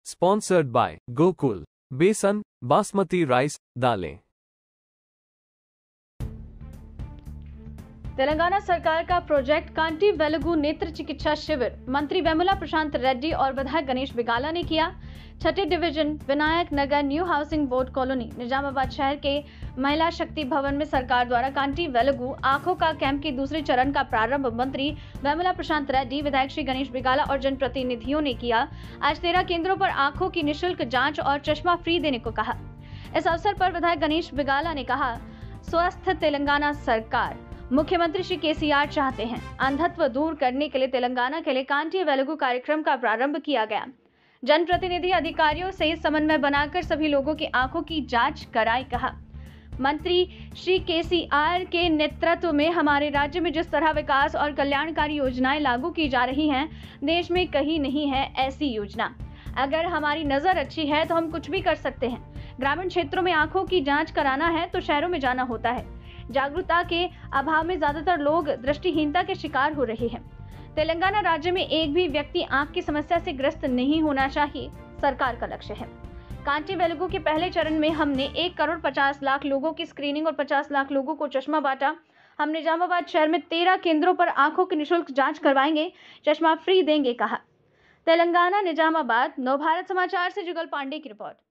Sponsored by Gokul बेसन basmati rice दालें। तेलंगाना सरकार का प्रोजेक्ट कांटी वेलुगु नेत्र चिकित्सा शिविर मंत्री वेमुला प्रशांत रेड्डी और विधायक गणेश बिगाला ने किया। छठे division Vinayak Nagar new housing board colony Nizamabad शहर के महिला शक्ति भवन में सरकार द्वारा कांटी वेलुगु आंखों का कैंप के दूसरे चरण का प्रारंभ मंत्री वेमुला प्रशांत रेड्डी, विधायक श्री गणेश बिगाला और जनप्रतिनिधियों ने किया। आज 13 केंद्रों पर आंखों की निःशुल्क जांच और चश्मा फ्री देने को कहा। इस अवसर पर विधायक गणेश बिगाला ने कहा, स्वस्थ तेलंगाना सरकार मुख्यमंत्री श्री केसीआर चाहते हैं। अंधत्व दूर करने के लिए तेलंगाना के लिए कांटी वेलुगु कार्यक्रम का प्रारंभ किया गया। जनप्रतिनिधि अधिकारियों से समन्वय बनाकर सभी लोगों की आंखों की जांच कराई। कहा, मंत्री श्री केसीआर के नेतृत्व में हमारे राज्य में जिस तरह विकास और कल्याणकारी योजनाएं लागू की जा रही हैं, देश में कहीं नहीं है ऐसी योजना। अगर हमारी नजर अच्छी है तो हम कुछ भी कर सकते हैं। ग्रामीण क्षेत्रों में आंखों की जांच कराना है तो शहरों में जाना होता है। जागरूकता के अभाव में ज्यादातर लोग दृष्टिहीनता के शिकार हो रहे हैं। तेलंगाना राज्य में एक भी व्यक्ति आंख की समस्या से ग्रस्त नहीं होना चाहिए, सरकार का लक्ष्य है। कांटी वेलुगु के पहले चरण में हमने 1,50,00,000 लोगों की स्क्रीनिंग और 50 लाख लोगों को चश्मा बांटा। हम निजामाबाद शहर में 13 केंद्रों पर आंखों की निःशुल्क जांच करवाएंगे, चश्मा फ्री देंगे, कहा। तेलंगाना निजामाबाद नवभारत समाचार से जुगल पांडे की रिपोर्ट।